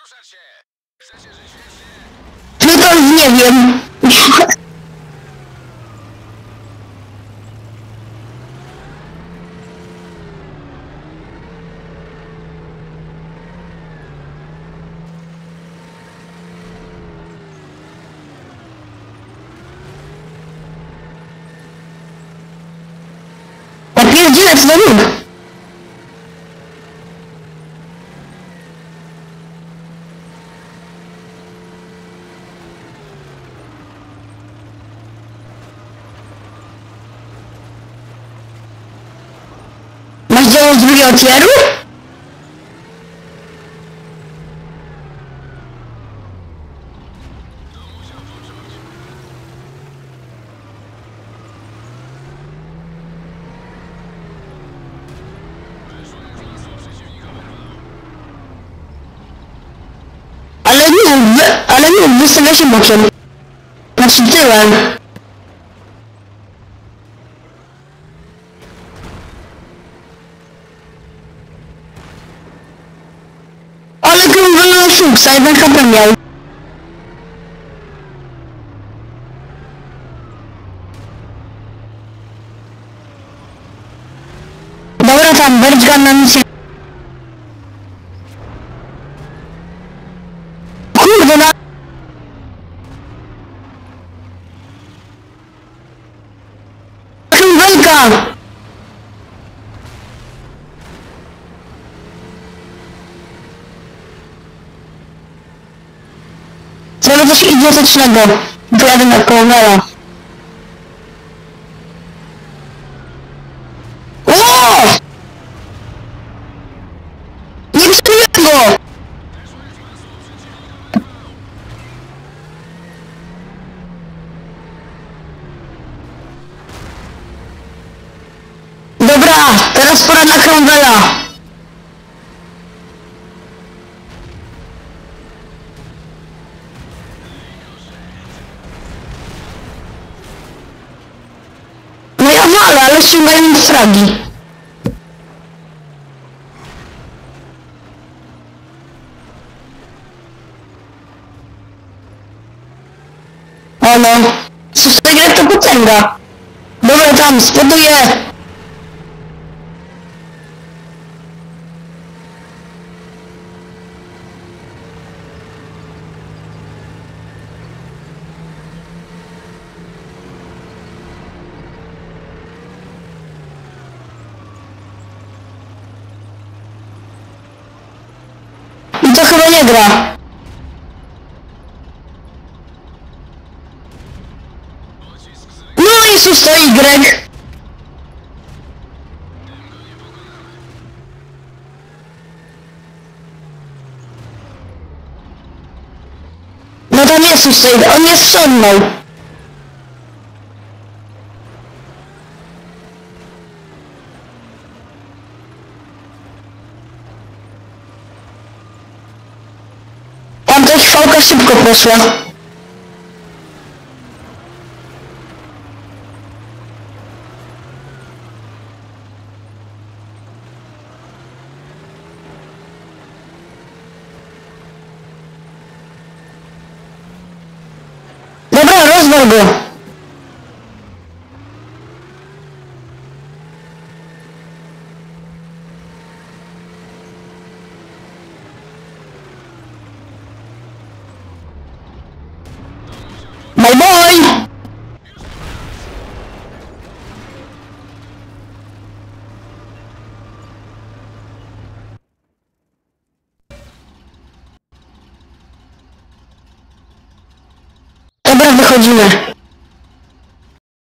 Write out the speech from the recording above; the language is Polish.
No to nie wiem. Pierdzielę, co to rób? Masz działo z drugiego tieru? Ale nie, wystawia się bokiem. Znaczy tyłem. Ale krążono fuksa, jeden HP miał. Dobra, tam, Berczka na misję. Kurde, na... Krążelka! Zrobię coś idiotycznego. Pojadę na Kołowera. O! Nie przebiję go! Dobra, teraz pora na Cromwella. No ja walę, ale ściągają mi fragi. O no, słuchaj, jak to potęga. Dobra, tam, spoduję. I to chyba nie gra. No i tu stoi Greg. No tam jest tu stoi, on jest sonną. Tam też fałka szybko poszła. Dobra, rozwal go. My boy! Dobra, wychodzimy.